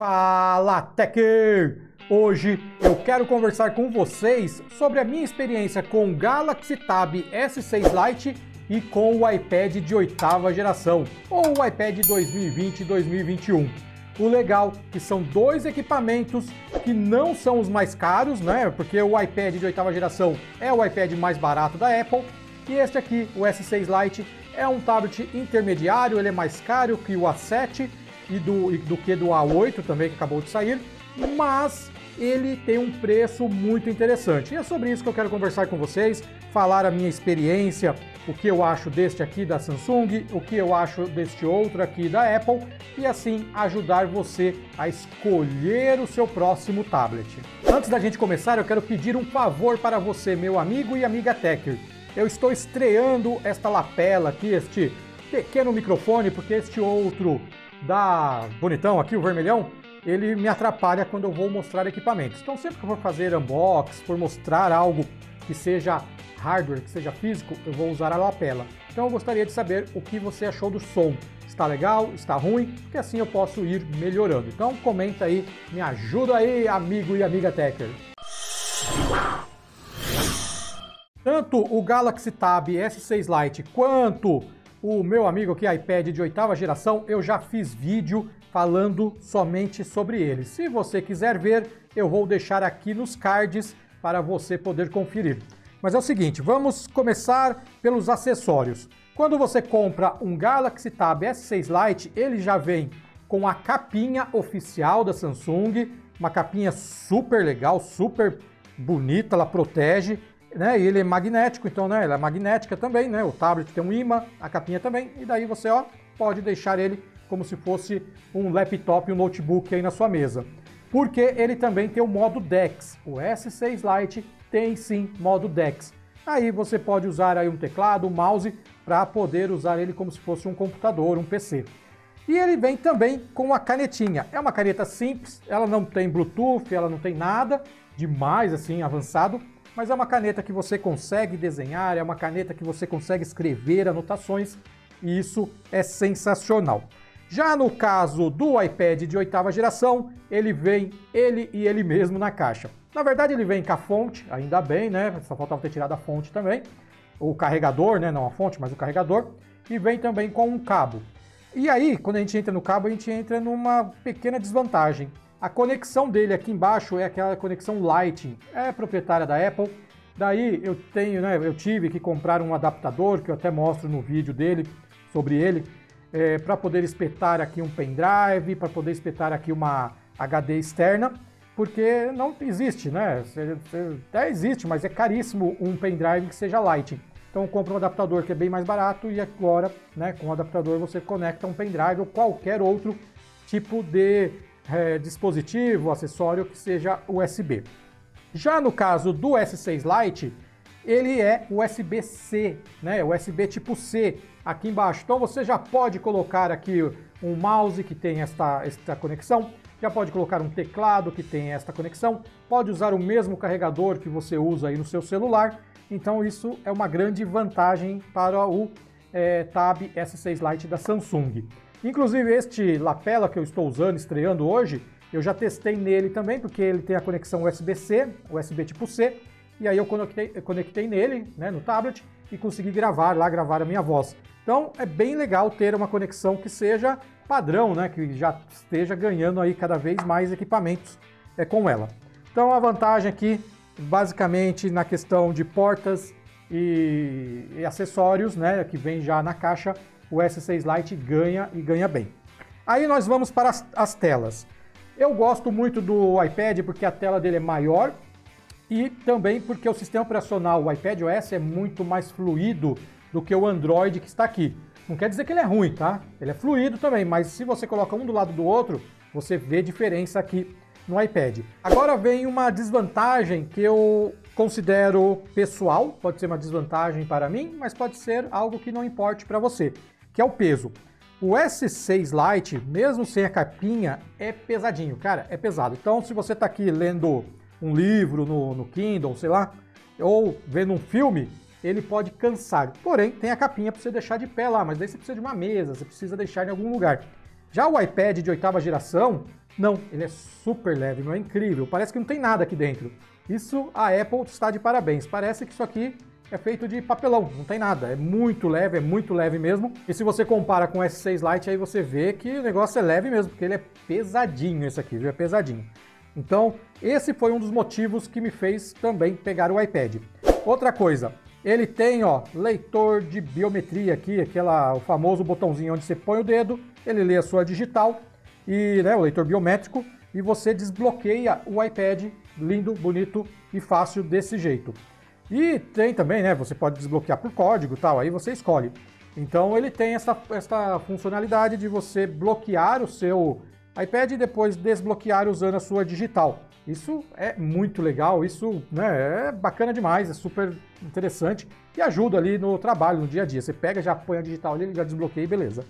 Fala, Techer! Hoje eu quero conversar com vocês sobre a minha experiência com o Galaxy Tab S6 Lite e com o iPad de 8ª geração, ou o iPad 2020 e 2021. O legal é que são dois equipamentos que não são os mais caros, né? Porque o iPad de 8ª geração é o iPad mais barato da Apple, e este aqui, o S6 Lite, é um tablet intermediário, ele é mais caro que o A7 e do que do A8 também, que acabou de sair, mas ele tem um preço muito interessante. E é sobre isso que eu quero conversar com vocês, falar a minha experiência, o que eu acho deste aqui da Samsung, o que eu acho deste outro aqui da Apple, e assim ajudar você a escolher o seu próximo tablet. Antes da gente começar, eu quero pedir um favor para você, meu amigo e amiga Techer. Eu estou estreando esta lapela aqui, este pequeno microfone, porque este outro da bonitão aqui, o vermelhão, ele me atrapalha quando eu vou mostrar equipamentos. Então sempre que eu for fazer unbox, for mostrar algo que seja hardware, que seja físico, eu vou usar a lapela. Então eu gostaria de saber o que você achou do som. Está legal? Está ruim? Porque assim eu posso ir melhorando. Então comenta aí, me ajuda aí, amigo e amiga Techer. Tanto o Galaxy Tab S6 Lite quanto o meu amigo aqui, iPad de 8ª geração, eu já fiz vídeo falando somente sobre eles. Se você quiser ver, eu vou deixar aqui nos cards para você poder conferir. Mas é o seguinte, vamos começar pelos acessórios. Quando você compra um Galaxy Tab S6 Lite, ele já vem com a capinha oficial da Samsung, uma capinha super legal, super bonita, ela protege, né? E ele é magnético, então, né, ela é magnética também, né? O tablet tem um imã, a capinha também, e daí você, ó, pode deixar ele como se fosse um laptop, um notebook aí na sua mesa. Porque ele também tem o modo DeX. O S6 Lite tem sim modo DeX. Aí você pode usar aí um teclado, um mouse, para poder usar ele como se fosse um computador, um PC. E ele vem também com a canetinha. É uma caneta simples, ela não tem Bluetooth, ela não tem nada demais assim avançado, mas é uma caneta que você consegue desenhar, é uma caneta que você consegue escrever anotações, e isso é sensacional. Já no caso do iPad de 8ª geração, ele vem ele mesmo na caixa. Na verdade ele vem com a fonte, ainda bem, né? Só faltava ter tirado a fonte também. O carregador, né? Não a fonte, mas o carregador. E vem também com um cabo. E aí, quando a gente entra no cabo, a gente entra numa pequena desvantagem. A conexão dele aqui embaixo é aquela conexão Lightning, é proprietária da Apple. Daí eu tive que comprar um adaptador, que eu até mostro no vídeo dele, sobre ele, para poder espetar aqui um pendrive, para poder espetar aqui uma HD externa, porque não existe, né? Até existe, mas é caríssimo um pendrive que seja Lightning. Então compra um adaptador que é bem mais barato e agora, né, com o adaptador você conecta um pendrive ou qualquer outro tipo de dispositivo, acessório que seja USB. Já no caso do S6 Lite, ele é USB-C, né? USB tipo C aqui embaixo. Então você já pode colocar aqui um mouse que tem esta conexão, já pode colocar um teclado que tem esta conexão, pode usar o mesmo carregador que você usa aí no seu celular. Então isso é uma grande vantagem para o Tab S6 Lite da Samsung. Inclusive este lapela que eu estou usando, estreando hoje, eu já testei nele também, porque ele tem a conexão USB-C, USB tipo C, e aí eu conectei nele, né, no tablet, e consegui gravar a minha voz. Então é bem legal ter uma conexão que seja padrão, né, que já esteja ganhando aí cada vez mais equipamentos com ela. Então a vantagem aqui, basicamente na questão de portas e acessórios, né, que vem já na caixa, o S6 Lite ganha e ganha bem. Aí nós vamos para as telas. Eu gosto muito do iPad porque a tela dele é maior e também porque o sistema operacional, o iPadOS, é muito mais fluido do que o Android que está aqui. Não quer dizer que ele é ruim, tá? Ele é fluido também, mas se você coloca um do lado do outro, você vê diferença aqui no iPad. Agora vem uma desvantagem que eu considero pessoal, pode ser uma desvantagem para mim, mas pode ser algo que não importe para você, que é o peso. O S6 Lite, mesmo sem a capinha, é pesadinho, cara, é pesado. Então, se você está aqui lendo um livro no Kindle, sei lá, ou vendo um filme, ele pode cansar. Porém, tem a capinha para você deixar de pé lá, mas daí você precisa de uma mesa, você precisa deixar em algum lugar. Já o iPad de 8ª geração, Não, ele é super leve, meu, é incrível, parece que não tem nada aqui dentro. Isso a Apple está de parabéns, parece que isso aqui é feito de papelão, não tem nada, é muito leve mesmo. E se você compara com o S6 Lite, aí você vê que o negócio é leve mesmo, porque ele é pesadinho esse aqui, viu? É pesadinho. Então, esse foi um dos motivos que me fez também pegar o iPad. Outra coisa, ele tem, ó, leitor de biometria aqui, o famoso botãozinho onde você põe o dedo, ele lê a sua digital, e, né, o leitor biométrico, e você desbloqueia o iPad, lindo, bonito e fácil desse jeito. E tem também, né, você pode desbloquear por código e tal, aí você escolhe. Então ele tem essa funcionalidade de você bloquear o seu iPad e depois desbloquear usando a sua digital. Isso é muito legal, isso, né, é bacana demais, é super interessante e ajuda ali no trabalho, no dia a dia. Você pega, já põe a digital ali, já desbloqueia e beleza.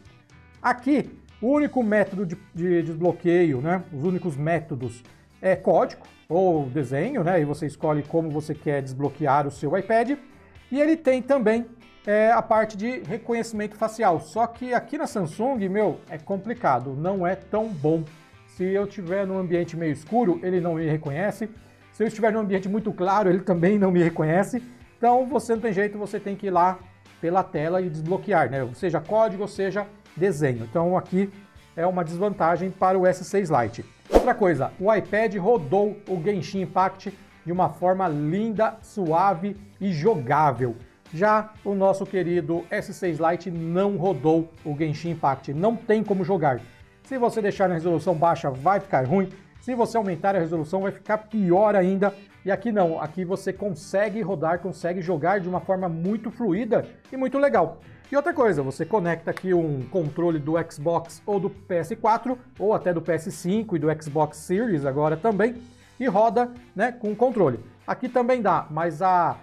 Aqui, o único método de desbloqueio, né, os únicos métodos é código ou desenho, né, e você escolhe como você quer desbloquear o seu iPad. E ele tem também a parte de reconhecimento facial, só que aqui na Samsung, meu, é complicado, não é tão bom. Se eu estiver num ambiente meio escuro, ele não me reconhece. Se eu estiver num ambiente muito claro, ele também não me reconhece. Então você não tem jeito, você tem que ir lá pela tela e desbloquear, né? Seja código ou seja desenho. Então aqui é uma desvantagem para o S6 Lite. Outra coisa, o iPad rodou o Genshin Impact de uma forma linda, suave e jogável. Já o nosso querido S6 Lite não rodou o Genshin Impact, não tem como jogar. Se você deixar na resolução baixa vai ficar ruim, se você aumentar a resolução vai ficar pior ainda. E aqui não, aqui você consegue rodar, consegue jogar de uma forma muito fluida e muito legal. E outra coisa, você conecta aqui um controle do Xbox ou do PS4, ou até do PS5 e do Xbox Series agora também, e roda, né, com o controle. Aqui também dá, mas a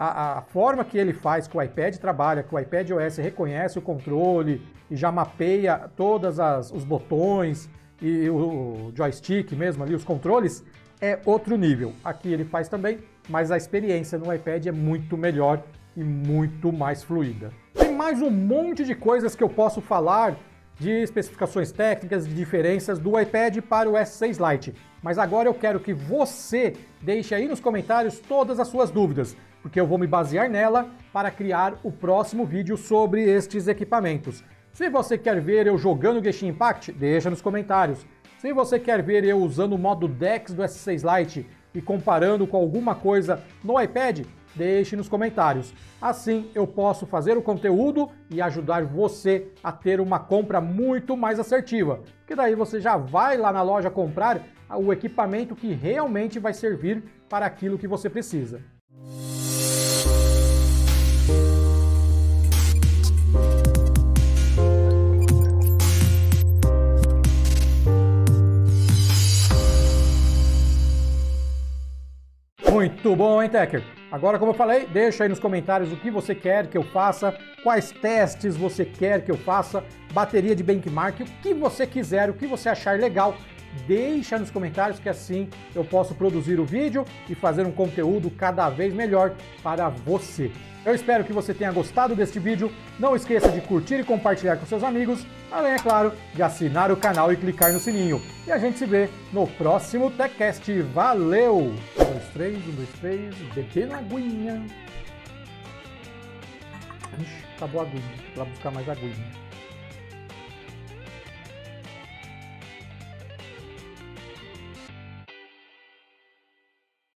forma que ele faz que o iPad trabalha, que o iPad OS reconhece o controle e já mapeia todos os botões e o joystick mesmo ali, os controles, é outro nível. Aqui ele faz também, mas a experiência no iPad é muito melhor e muito mais fluida. Tem mais um monte de coisas que eu posso falar de especificações técnicas, de diferenças do iPad para o S6 Lite. Mas agora eu quero que você deixe aí nos comentários todas as suas dúvidas, porque eu vou me basear nela para criar o próximo vídeo sobre estes equipamentos. Se você quer ver eu jogando Genshin Impact, deixa nos comentários. Se você quer ver eu usando o modo DeX do S6 Lite e comparando com alguma coisa no iPad, deixe nos comentários. Assim eu posso fazer o conteúdo e ajudar você a ter uma compra muito mais assertiva. Porque daí você já vai lá na loja comprar o equipamento que realmente vai servir para aquilo que você precisa. Muito bom, hein, Techer? Agora, como eu falei, deixa aí nos comentários o que você quer que eu faça, quais testes você quer que eu faça, bateria de benchmark, o que você quiser, o que você achar legal, deixa nos comentários que assim eu posso produzir o vídeo e fazer um conteúdo cada vez melhor para você. Eu espero que você tenha gostado deste vídeo, não esqueça de curtir e compartilhar com seus amigos, além, é claro, de assinar o canal e clicar no sininho. E a gente se vê no próximo TechCast. Valeu! 1, 2, 3, 1, 2, 3, bebendo aguinha. Ixi, acabou a aguinha, vou lá buscar mais aguinha.